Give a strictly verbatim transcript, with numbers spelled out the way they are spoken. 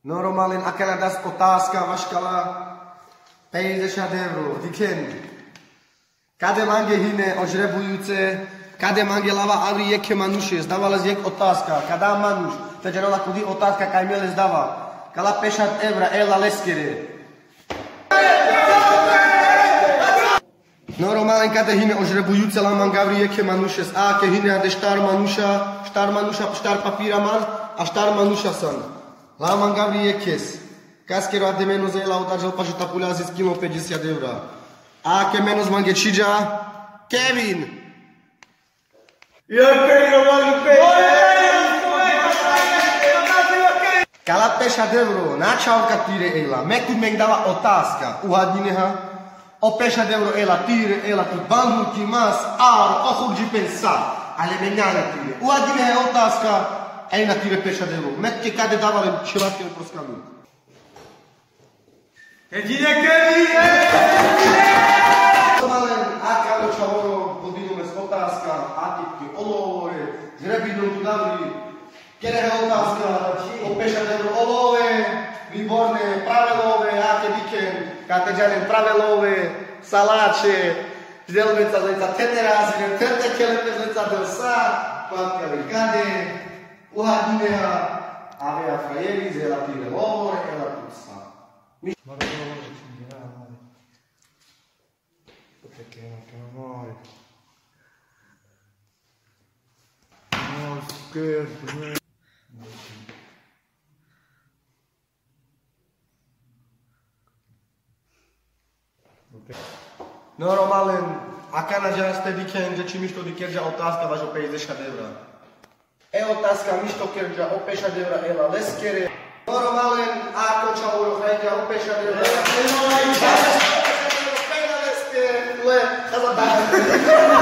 Normalin aquela das otáska vaškala päťdesiat eur. Diken. Kade mange hine ožrebujúce, kade mange lava avri jeke manuše, zdavala z jek otázka, kada manuš, takže rola kudy otázka kaj mele zdava. Kala päťdesiat eur, ela leskere. Normalin kade hine ožrebujúce la man gavri jeke manuše, a ke hine ade štar manuša, štar manuša, štar papíra man, a štar manuša san. Laman Gavri Ekes. Casqueiro a de menos aí lá o Dajal para chutar por as esquinas päťdesiat eur. A que menos mangue chija. Kevin. Kala päťdesiat eur. Na čauka tire ela. Meku meng dava otázka. Uhadni neha. O päťdesiat eur ela tire ela tu bandu ki mas ar ochuk de pensar. Ale menjana tire. Uhadni neha otázka. Ej na tire päťdesiat eur. Metke kade davali čelatke uproskanu. Jedine Kevin! Malen akalo čavoro hodinu mes otázka, atipky, olove, žrebidom tu davali. Kerehe otázka, o päťdesiat eur olove, výborné, pravé love, ake diken, kate žanen pravé love, saláče, ždelveca, zleca, tete razine, tete kelepe, zleca, del sa, patkali kade, uhadnineha, avea fraieri, zela tire lovore, ela tutsa. Perché non te lo vuoi? No, scherzo. Normalen, aká na žaste diken, že či mišto dikerja otázka vaš o päťdesiat eur. E otázka mišto kerja o päťdesiat eur ela leskere. Normalen, ako čavoro hrajja o päťdesiat eur ela leskere. Le,